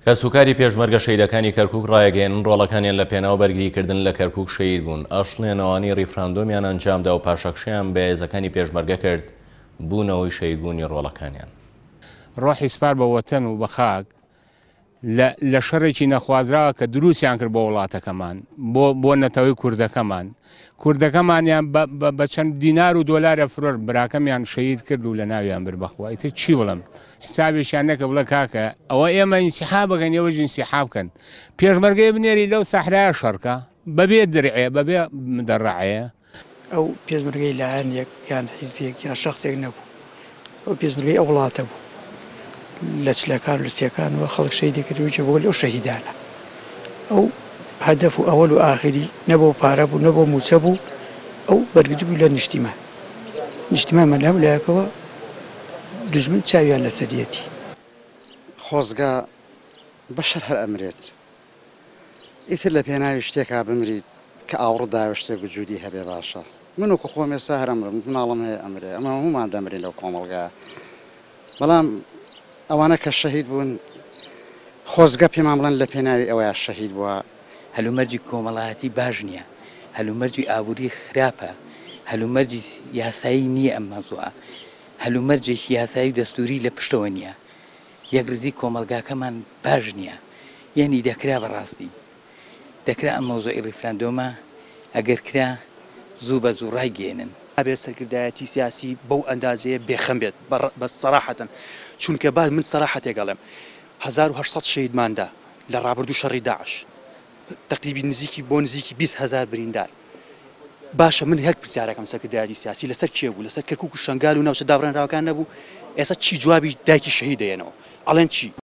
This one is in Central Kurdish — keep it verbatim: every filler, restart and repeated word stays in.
کەسوکاری پێشمەرگە شەیدەکانی کەرکووک ڕایگەیەنن ڕۆڵەکانیان لە پێناو بەرگریکردن لە کەرکووک شەید بوون. ئەشڵێنەوانی ڕیفراندۆمیان ئەنجامدا و پاشەخشیان بە هێزەکانی پێشمەرگە کرد بوونەوەی شەیدبوونی ڕۆڵەکانیان. ڕۆحی سپار بە وەتەن و بە خاک لە شەڕێکی نەخوازراوە کە دروستیان کرد بۆ وڵاتەکەمان بۆ نەتەوەی کوردەکەمان کوردەکەمانیان بە چەند دینار و دۆلارە فرۆر براکەمیان شەید کرد و لە ناویان بر بەخوا. ئیتر چی بڵم حسابێکیان نەکە بڵێ کاکە ئەوە ئێمە ئینسیحاب بکەن ئێوەش ئینسیحاب بکەن پێشمەرگەی بنێری لەو سەحرایە شەڕکە بەبێ درعێ بەبێ دەڕەعەیە. ئەو پێشمەرگەی لایەنێک یان حیزبێک یان شەخسێک نەبوو، ئەو پێشمەرگەی ئەو وڵاتە بوو لە چلەکان و لە سیەکانەوە خەڵک شەیدی کردوویە بۆ لەو شەهیدانە. ئەو هەدەف و ئەوەل و ئاخری نەبوو پارە بوو نەبوو موچە بوو، ئەو بەرگری بوو لە نیشتیمان نیشتیمانمان لەم لایەکەوە دوژمن چاویان لە سەریەتی. خۆزگا بەشەر هەر ئەمرێت ئیتر لە پێناوی شتێکا بمریت کە ئاوڕداوە شتێک وجودی هەبێ باشە. من وەکو خۆم ئێستا هەر ئەمرم مناڵم هەیە ئەمرێ ئەمە هەمومان دەمرین لەو کۆمەڵگا. بەڵام ئەوانە کە شەهید بوون خۆزگە پێمان بڵێن لە پێناوی ئەوەیە شەهید بووە. هەلومەرجی کۆمەڵایەتی باش نییە، هەلومەرجی ئابووری خراپە، هەلومەرجی یاسایی نییە ئەم مەزوعە، هەلومەرجێکی یاسایی دەستوری لە پشتەوە نییە. یەکرزی کۆمەلگاکەمان باش نییە، یعنی دەکرا بەڕاستی دەکرا ئەم مەوزوعی ڕیفراندۆمە ئەگەر کرا زوو بە زوو ڕایگەێنن. ئەبێ سەرکردایەتی سیاسی بەو ئەندازەیە بێخەم بێت بە سەراحەتەن، چونکە بعد من سەراحەتێک گەڵێم هەزار و هەشت سەد شەیدماندا لە ڕابردوو شەڕی داعش تەقریبی نزیکی بۆ نزیکی بیست هەزار بریندار. باشە من هەک پرسیارەکەم سەرکردایەتی سیاسی لەسەر کێ بوو؟ لەسەر کەرکووک و شەنگال و ناوچە دابڕێنراوەکان نەبوو؟ ئێستا چی جوابی دایکی شەهید دەێنەوە؟ ئەڵێن چی؟